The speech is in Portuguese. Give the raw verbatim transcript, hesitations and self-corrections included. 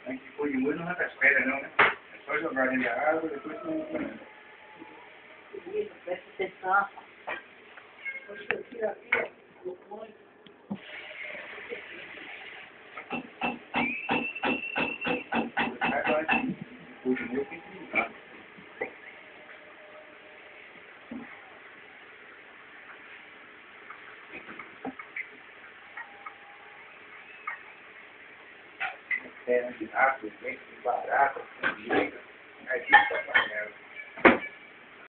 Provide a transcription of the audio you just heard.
A gente põe de molho não arranca as pedras não, né? É só jogar dentro da água e depois põe no Isso, presta atenção. Deixa eu tirar aqui, ó. Eu ponho. O de molho tem que limpar. Perna de rato, dente de barata, de liga, aí fica a panela.